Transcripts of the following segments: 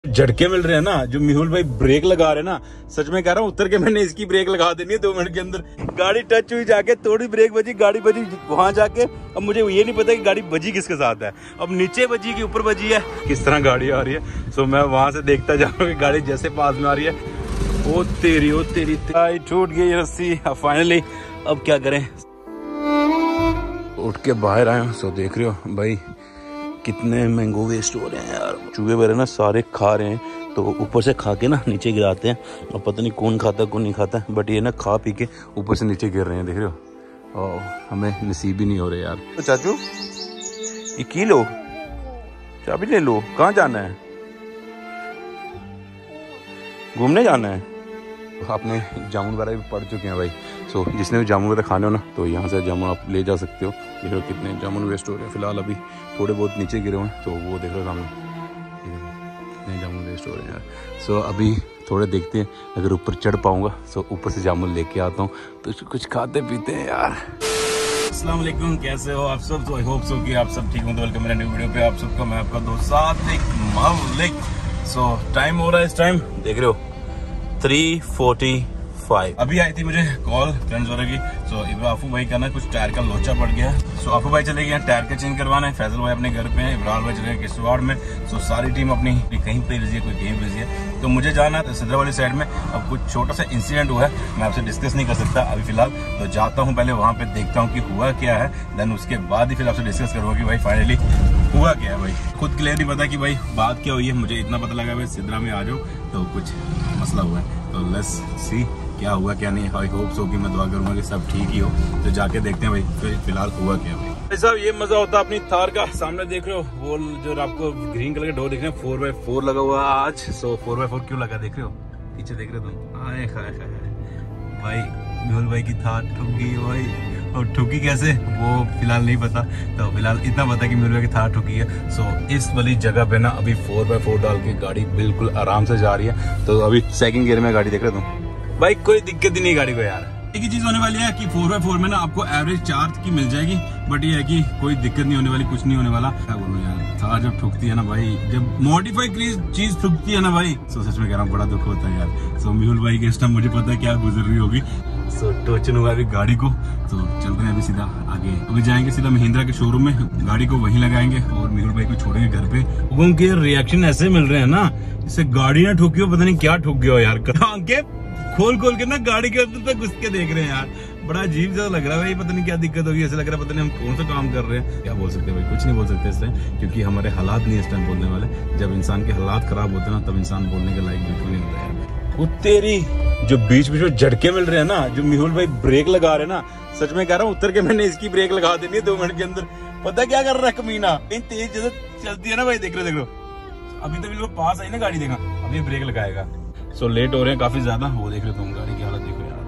झटके मिल रहे हैं ना, जो मेहुल भाई ब्रेक लगा रहे हैं ना, सच में कह रहा हूँ, उतर के मैंने इसकी ब्रेक लगा देनी है 2 मिनट के अंदर। गाड़ी टच हुई जाके, थोड़ी ब्रेक बजी, गाड़ी बजी वहां जाके। अब मुझे ये नहीं पता कि गाड़ी बजी किसके साथ है, अब नीचे बजी कि ऊपर बजी है, किस तरह गाड़ी आ रही है। सो मैं वहां से देखता जा रहा हूँ कि गाड़ी जैसे पास में आ रही है। ओ तेरी टूट गई रस्सी। फाइनली अब क्या करें, उठ के बाहर आए हो। सो देख रहे हो भाई कितने मैंगो वेस्ट हो रहे हैं यार। चूहे वगैरह ना सारे खा रहे हैं, तो ऊपर से खा के ना नीचे गिराते हैं, और पता नहीं कौन खाता कौन नहीं खाता, बट ये ना खा पी के ऊपर से नीचे गिर रहे हैं, देख रहे हो। और हमें नसीब ही नहीं हो रहे यार। तो चाचू ये की लो, चाबी ले लो, कहाँ जाना है, घूमने जाना है। आपने जामुन वगैरह भी पड़ चुके हैं भाई। सो जिसने भी जामुन वगैरह खाने हो ना, तो यहाँ से जामुन आप ले जा सकते हो। देख लो कितने जामुन वेस्ट हो रहे हैं। फिलहाल अभी थोड़े बहुत नीचे गिरे हुए हैं, तो वो देख लो सामने कितने जामुन वेस्ट हो रहे हैं यार। सो अभी थोड़े देखते हैं, अगर ऊपर चढ़ पाऊंगा सो ऊपर से जामुन लेके आता हूँ, तो कुछ खाते पीते हैं यार। अस्सलाम वालेकुम, कैसे हो आप सब। तो आई होप सो कि आप सब ठीक हो। तो वेलकम मेरे न्यू वीडियो पे आप सबका। मैं आपका दोस्त सादिक मलिक। सो टाइम हो रहा है, इस टाइम देख रहे हो 3:45। अभी आई थी मुझे कॉल फ्रेंड्स वगैरह की। सो आफू भाई का ना कुछ टायर का लोचा पड़ गया। सो आफू भाई चले गए टायर का चेंज करवाना। फैजल भाई अपने घर पे हैं, इब्रार भाई चले गए किश्तवाड़ में। सो सारी टीम अपनी कहीं पे बिजी है, कोई कहीं बिजी है। तो मुझे जाना है सिद्रा वाली साइड में। अब कुछ छोटा सा इंसिडेंट हुआ है, मैं आपसे डिस्कस नहीं कर सकता अभी फिलहाल। तो जाता हूँ पहले वहाँ पे, देखता हूँ कि हुआ क्या है, देन उसके बाद ही फिर आपसे डिस्कस करूँगा कि भाई फाइनली हुआ क्या है। भाई खुद क्लियर नहीं पता कि भाई बात क्या हुई है। मुझे इतना पता लगा भाई सिद्रा में आ जाओ तो कुछ मसला हुआ है। तो लेट्स सी क्या हुआ क्या नहीं। आई होप सो कि मैं दुआ करूंगा कि सब ठीक ही हो। तो जाके देखते हैं भाई फिलहाल हुआ क्या भाई साहब। ये मजा होता है अपनी थार का। सामने देख रहे हो वो जो आपको ग्रीन कलर के डोर दिख रहे हैं, 4x4 लगा हुआ आज। सो 4x4 क्यों लगा देख रहे हो, पीछे देख रहे हो तुम। आए खाए भाई, मेहुल भाई की थार ठुक गई भाई। और ठुकी कैसे वो फिलहाल नहीं पता, तो फिलहाल इतना पता कि मेरे की थार ठुकी है। सो इस वाली जगह पे ना अभी 4x4 डाल के गाड़ी बिल्कुल आराम से जा रही है। तो अभी सेकंड गियर में गाड़ी देख रहे तुम भाई, कोई दिक्कत ही नहीं गाड़ी को यार। एक ही चीज होने वाली है कि 4x4 में ना आपको एवरेज चार्ज की मिल जाएगी, बट ये है कि कोई दिक्कत नहीं होने वाली, कुछ नहीं होने वाला। क्या बोलूं यार, थार जब ठुकती है ना भाई, जब मॉडिफाई चीज ठुकती है ना भाई, सो सच में कह रहा हूँ बड़ा दुख होता है यार। सो मेहुल भाई के इस टाइम मुझे पता है क्या गुजर रही होगी। सो टोचन हुआ अभी गाड़ी को। तो चलते हैं अभी सीधा आगे, अभी जाएंगे सीधा महिंद्रा के शोरूम में, गाड़ी को वहीं लगाएंगे और मेहुल भाई को छोड़ेंगे घर पे। लोगों के रिएक्शन ऐसे मिल रहे हैं ना, इससे गाड़ी ना ठोकी हो, पता नहीं क्या ठोक गया हो यार। आंखें खोल के ना गाड़ी के अंदर तक घुस के देख रहे हैं यार। बड़ा अजीब सा लग रहा है भाई, पता नहीं क्या दिक्कत होगी। ऐसा लग रहा है पता नहीं हम कौन सा काम कर रहे हैं। क्या बोल सकते हैं भाई, कुछ नहीं बोल सकते इस टाइम, क्योंकि हमारे हालात नहीं इस टाइम बोलने वाले। जब इंसान के हालात खराब होते हैं ना, तब इंसान बोलने के लायक बिल्कुल नहीं होता यार। वो तेरी जो बीच बीच में झटके मिल रहे हैं ना, जो मेहुल भाई ब्रेक लगा रहे हैं ना, सच में कह रहा हूँ, उतर के मैंने इसकी ब्रेक लगा देनी है 2 मिनट के अंदर। पता क्या कर रहा है कमीना, तेज जैसे चलती है ना भाई, देख रहे हो। अभी तो बिल्कुल पास आई ना गाड़ी, देखा अभी ब्रेक लगाएगा। सो लेट हो रहे हैं काफी ज्यादा। वो देख रहे हो तुम, गाड़ी की हालत देखो यार,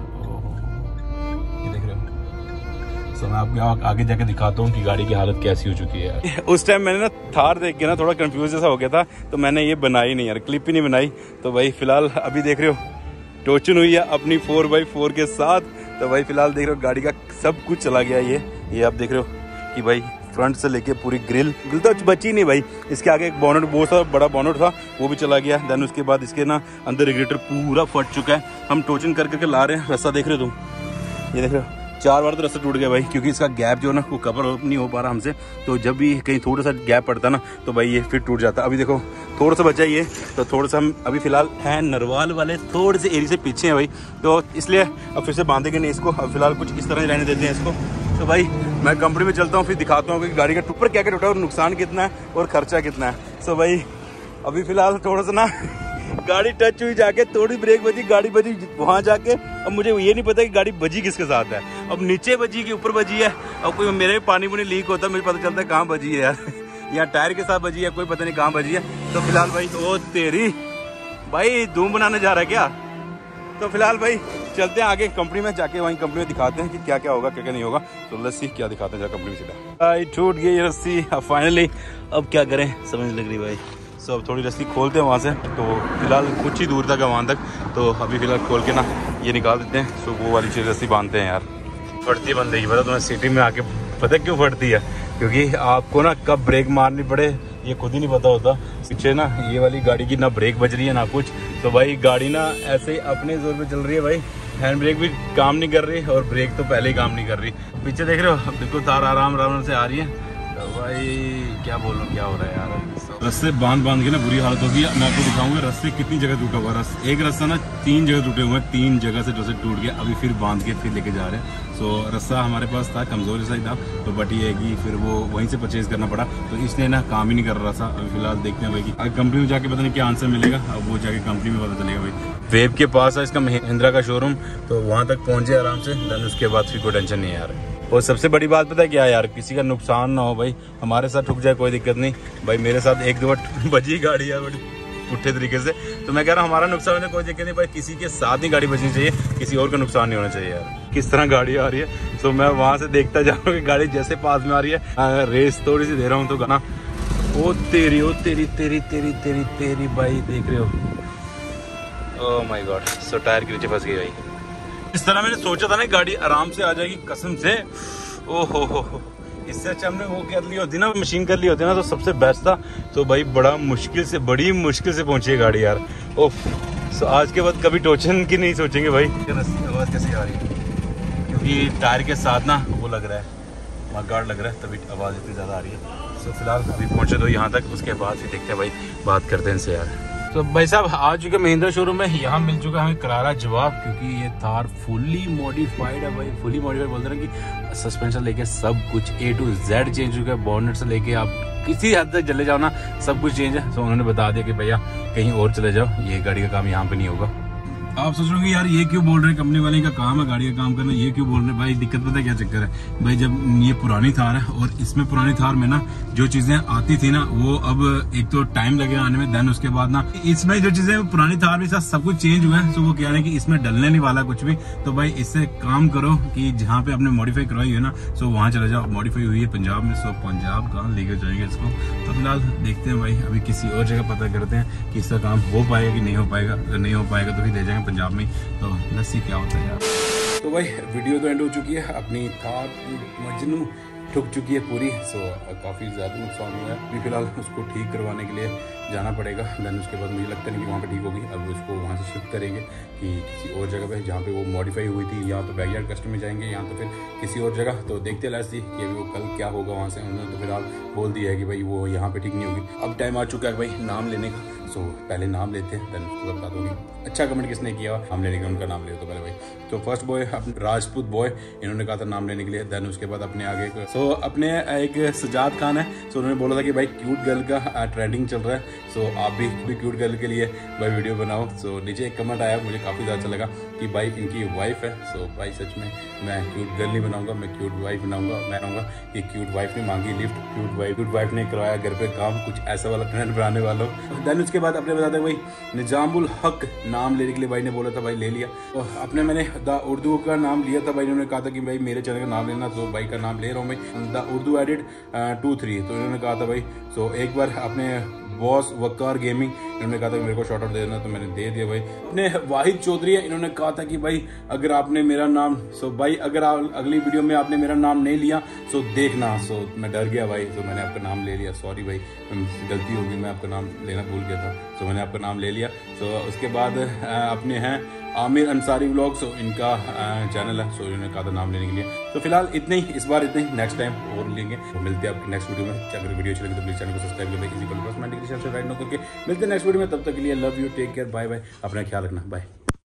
ये देख रहे हो। सो मैं आपको आगे जाके दिखाता हूँ कि गाड़ी की हालत कैसी हो चुकी है यार। उस टाइम मैंने ना थार देख के ना थोड़ा कंफ्यूज जैसा हो गया था, तो मैंने ये बनाई नहीं यार, क्लिप ही नहीं बनाई। तो भाई फिलहाल अभी देख रहे हो टोचन हुई है अपनी 4x4 के साथ। तो भाई फिलहाल देख रहे हो गाड़ी का सब कुछ चला गया। ये आप देख रहे हो कि भाई फ्रंट से लेके पूरी ग्रिल तो बची नहीं भाई। इसके आगे एक बोनट, बहुत सा बड़ा बोनट था, वो भी चला गया। देन उसके बाद इसके ना अंदर रेगुलेटर पूरा फट चुका है। हम टोचन करके ला रहे हैं। रास्ता देख रहे हो तुम, ये देख रहे हो 4 बार तो रास्ता टूट गया भाई, क्योंकि इसका गैप जो है ना वो कवर नहीं हो पा रहा हमसे। तो जब भी कहीं थोड़ा सा गैप पड़ता ना, तो भाई ये फिर टूट जाता। अभी देखो थोड़ा सा बचा ये, तो थोड़ा सा हम अभी फिलहाल है नरवाल वाले थोड़े से एरिया से पीछे हैं भाई, तो इसलिए अब फिर से बांधेंगे नहीं इसको। अब फिलहाल कुछ इस तरह रहने देते हैं इसको। तो भाई मैं कंपनी में चलता हूँ, फिर दिखाता हूँ कि गाड़ी का ऊपर क्या क्या टूटा और नुकसान कितना है और खर्चा कितना है। सो भाई अभी फिलहाल थोड़ा सा ना गाड़ी टच हुई जाके, थोड़ी ब्रेक बजी, गाड़ी बजी वहां जाके। अब मुझे ये नहीं पता कि गाड़ी बजी किसके साथ है, अब नीचे बजी कि ऊपर बजी है। अब कोई मेरे पानी पुनी लीक होता है, मुझे पता चलता है कहाँ बजी है यार। यहाँ टायर के साथ बजी है, कोई पता नहीं कहाँ बजी है। तो फिलहाल भाई ओ तेरी भाई धूम बनाने जा रहा है क्या। तो फिलहाल भाई चलते हैं आगे कंपनी में, जाके वहीं कंपनी में दिखाते हैं कि क्या क्या होगा क्या क्या नहीं होगा। तो रस्सी क्या दिखाते हैं कंपनी में सीधा। भाई टूट गई रस्सी फाइनली। अब क्या करें समझ लग रही भाई। सो अब थोड़ी रस्सी खोलते हैं वहाँ से। तो फिलहाल कुछ ही दूर तक है वहाँ तक, तो अभी फिलहाल खोल के ना ये निकाल देते हैं। सो वो वाली चीज़ रस्सी बांधते हैं यार। फटती बंद देगी, पता तुम्हें सिटी में आके पता क्यों फटती है, क्योंकि आपको ना कब ब्रेक मारनी पड़े ये खुद ही नहीं पता होता। पीछे ना ये वाली गाड़ी की ना ब्रेक बज रही है ना कुछ, तो भाई गाड़ी ना ऐसे ही अपने जोर पे चल रही है भाई। हैंड ब्रेक भी काम नहीं कर रही और ब्रेक तो पहले ही काम नहीं कर रही। पीछे देख रहे हो बिल्कुल तार आराम आराम से आ रही है। तो भाई क्या बोलूं क्या हो रहा है यार। रस्से बांध के ना बुरी हालत होगी। मैं आपको दिखाऊंगा रस्से कितनी जगह टूटा हुआ। एक रस्सा ना 3 जगह टूटे हुए हैं, 3 जगह से रस्से टूट गया। अभी फिर बांध के फिर लेके जा रहे हैं। सो रस्सा हमारे पास था, कमजोर सा ही था, तो बट ये है कि फिर वो वहीं से परचेज करना पड़ा, तो इसलिए ना काम ही नहीं कर रहा था। अभी फिलहाल देखते हैं भाई कि कंपनी में जाके पता नहीं क्या आंसर मिलेगा। अब वो जाके कंपनी में पता चलेगा भाई। वेब के पास है इसका महिंद्रा का शोरूम, तो वहाँ तक पहुँचे आराम से, देन उसके बाद फिर कोई टेंशन नहीं है यार। और सबसे बड़ी बात पता है क्या यार, किसी का नुकसान ना हो भाई। हमारे साथ ठुक जाए कोई दिक्कत नहीं भाई, मेरे साथ 1-2 बार बजी गाड़ी यार बड़ी पुट्ठे तरीके से। तो मैं कह रहा हूँ हमारा नुकसान होने कोई दिक्कत नहीं भाई, किसी के साथ ही गाड़ी बचनी चाहिए, किसी और का नुकसान नहीं होना चाहिए यार। किस तरह गाड़ी आ रही है, तो मैं वहां से देखता जा रहा हूँ कि गाड़ी जैसे पास में आ रही है, रेस थोड़ी सी दे रहा हूँ तो गाना ओ तेरी तेरी भाई देख रहे हो। Oh my god, so tire के नीचे फंस गई भाई। इस तरह मैंने सोचा था ना गाड़ी आराम से आ जाएगी कसम से। ओहो हो, इससे अच्छा हमने वो कर ली होती ना, मशीन कर ली होती ना, तो सबसे बेस्ट था। तो भाई बड़ी मुश्किल से पहुंची है गाड़ी यार। ओफ, सो आज के बाद कभी टोचन की नहीं सोचेंगे भाई। आवाज कैसे आ रही है, क्योंकि टायर के साथ ना वो लग रहा है, मडगार्ड लग रहा है, तभी आवाज इतनी ज्यादा आ रही है। तो फिलहाल अभी पहुंचे तो यहाँ तक, उसके बाद ही देखते हैं भाई, बात करते हैं इनसे यार। तो भाई साहब आ चुके महिंद्रा शोरूम में, यहाँ मिल चुका है हमें करारा जवाब, क्योंकि ये थार फुली मॉडिफाइड है भाई। फुली मॉडिफाइड बोलते हैं कि सस्पेंशन लेके सब कुछ A to Z चेंज हो गया। बॉनेट से लेके आप किसी हद तक चले जाओ ना, सब कुछ चेंज है। तो उन्होंने बता दिया कि भैया कहीं और चले जाओ, ये गाड़ी का काम यहाँ पे नहीं होगा। आप सोच रहे हो यार ये क्यों बोल रहे हैं, कंपनी वाले का काम है गाड़ी का काम करना, ये क्यों बोल रहे हैं भाई। दिक्कत पता है क्या चक्कर है भाई, जब ये पुरानी थार है और इसमें पुरानी थार में ना जो चीजें आती थी ना, वो अब एक तो टाइम लगेगा आने में, देन उसके बाद ना इसमें जो चीजें पुरानी थार में साथ सब कुछ चेंज हुआ है। तो वो कह रहे हैं कि इसमें डलने नहीं वाला कुछ भी। तो भाई इससे काम करो कि जहाँ पे आपने मॉडिफाई करवाई है ना, सो वहाँ चले जाओ। मॉडिफाई हुई है पंजाब में, सो पंजाब कहाँ लेकर जाएंगे इसको। तो फिलहाल देखते हैं भाई, अभी किसी और जगह पता करते हैं कि इसका काम हो पाएगा कि नहीं हो पाएगा। अगर नहीं हो पाएगा तो फिर ले जाएंगे पंजाब में। तो लेट्स सी क्या होता है यार। तो भाई वीडियो तो एंड हो चुकी है, अपनी थार मजनू ठुक चुकी है पूरी। सो काफ़ी ज़्यादा नुकसान हुआ है। अभी फिलहाल उसको ठीक करवाने के लिए जाना पड़ेगा। देन उसके बाद मुझे लगता नहीं कि वहाँ पे ठीक होगी। अब उसको वहाँ से शिफ्ट करेंगे कि किसी और जगह पे जहाँ पे वो मॉडिफाई हुई थी, या तो बैकयार्ड कस्टम में जाएंगे, या तो फिर किसी और जगह। तो देखते लास्ट थी कि अभी वो कल क्या होगा वहाँ से। उन्होंने तो फिलहाल बोल दिया है कि भाई वो यहाँ पे ठीक नहीं होगी। अब टाइम आ चुका है भाई नाम लेने का। सो पहले नाम लेते हैं, देन उसको बता दूंगी अच्छा कमेंट किसने किया नाम लेने का, उनका नाम ले तो पहले भाई। तो फर्स्ट बॉय अपने राजपूत बॉय, इन्होंने कहा था नाम लेने के लिए। देन उसके बाद अपने आगे सो अपने एक सजाद खान है, सो उन्होंने बोला था कि भाई क्यूट गर्ल का ट्रेंडिंग चल रहा है, सो आप भी क्यूट गर्ल के लिए भाई वीडियो बनाओ। सो नीचे एक कमेंट आया, मुझे काफ़ी ज़्यादा अच्छा लगा कि भाई इनकी वाइफ है। सो भाई सच में मैं क्यूट गर्ल नहीं बनाऊंगा, मैं क्यूट वाइफ बनाऊंगा। मैं कहूँगा कि क्यूट वाइफ ने मांगी लिफ्ट, क्यूट वाइफ ने करवाया घर पे काम, कुछ ऐसा वाला ट्रेंड बनाने वालों। देन उसके बाद अपने बताते भाई निजामुल हक नाम लेने के लिए भाई ने बोला था, भाई ले लिया। तो अपने मैंने द उर्दू का नाम लिया था भाई, इन्होंने कहा था कि भाई मेरे चैनल का नाम लेना, तो भाई का नाम ले रहा हूँ भाई, द उर्दू एडिट 23। तो इन्होंने कहा था भाई, सो एक बार अपने बॉस वकार गेमिंग, इन्होंने कहा था कि मेरे को शॉर्ट आउट दे देना, तो मैंने दे दिया भाई। अपने वाहिद चौधरी है, इन्होंने कहा था कि भाई अगर आपने मेरा नाम, सो भाई अगर अगली वीडियो में आपने मेरा नाम नहीं लिया सो देखना। सो मैं डर गया भाई, तो मैंने आपका नाम ले लिया। सॉरी भाई, गलती होगी, मैं आपका नाम लेना भूल गया था, सो मैंने आपका नाम ले लिया। सो उसके बाद अपने हैं आमिर अंसारी व्लॉग, सो इनका चैनल है, सो इन्होंने कहा था नाम लेने के लिए। तो फिलहाल इतने ही, इस बार इतने ही, नेक्स्ट टाइम और लेंगे। तो मिलते हैं आपकी नेक्स्ट वीडियो में। अगर वीडियो अच्छी लगी तो प्लीज चैनल को सब्सक्राइब कर लें, किसी को राइट नो करके मिलते हैं नेक्स्ट वीडियो में। तब तक के लिए love you, take care, bye bye, अपना ख्याल रखना, बाय।